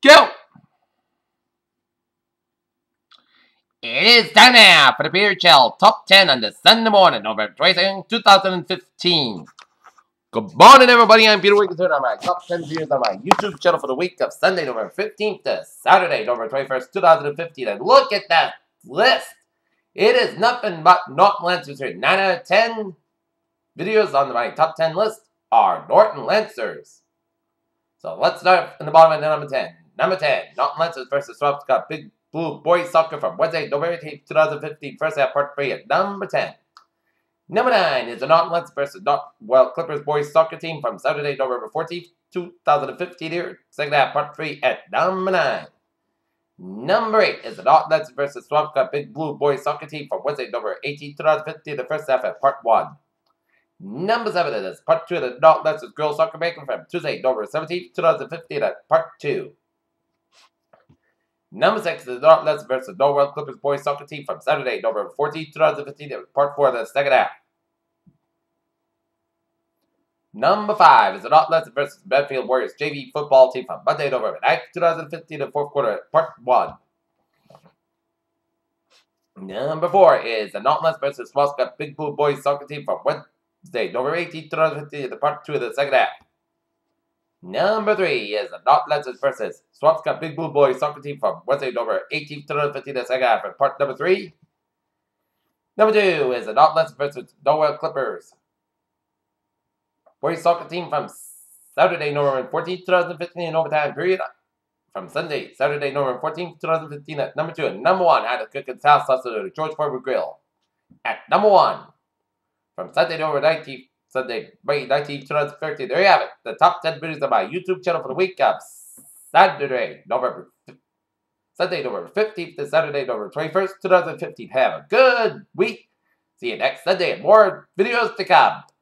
Go! It is time now for the Beer Chill Top 10 on the Sunday morning, November 22nd, 2015. Good morning, everybody. I'm Peter Wiggins on my Top 10 videos on my YouTube channel for the week of Sunday, November 15th to Saturday, November 21st, 2015. And look at that list. It is nothing but Norton Lancers here. 9 out of 10 videos on my Top 10 list are Norton Lancers. So let's start in the bottom at number 10. Number 10, Norton Lancers versus Swampscott Big Blue Boys Soccer from Wednesday, November 18th, 2015. First half, part 3 at number 10. Number 9 is the Norton Lancers versus Clippers Boys Soccer Team from Saturday, November 14th, 2015 here. Second half, part 3 at number 9. Number 8 is the Norton Lancers versus Swampscott Big Blue Boys Soccer Team from Wednesday, November 18th, 2015. The first half at part 1. Number 7 is part 2 of the Norton Lancers Girls Soccer Maker from Tuesday, November 17th, 2015 at part 2. Number 6 is the Norton Lancers versus Norwell Clippers Boys Soccer Team from Saturday, November 14th, 2015 at part 4 of the second half. Number 5 is the Norton Lancers versus Medfield Warriors JV Football Team from Monday, November 9th, 2015 at fourth quarter at part 1. Number 4 is the Norton Lancers versus Swampscott Big Blue Boys Soccer Team from Wednesday, November 18th, 2015 at part 2 of the second half. Number 3 is the Norton Lancers versus Swampscott Big Blue Boys Soccer Team from Wednesday, November 18th, 2015 at the second half at part number 3. Number 2 is the Norton Lancers versus Norwell Clippers Boys Soccer Team from Saturday, November 14th, 2015 in overtime period. From Sunday, Saturday, November 14th, 2015 at number 2. And number 1 had a cooking salad sauce at the George Foreman Grill. At number 1, from Sunday, November 19th, Sunday, May 19th, 2013. There you have it. The top 10 videos on my YouTube channel for the week of Sunday, November 15th to Saturday, November 21st, 2015. Have a good week. See you next Sunday and more videos to come.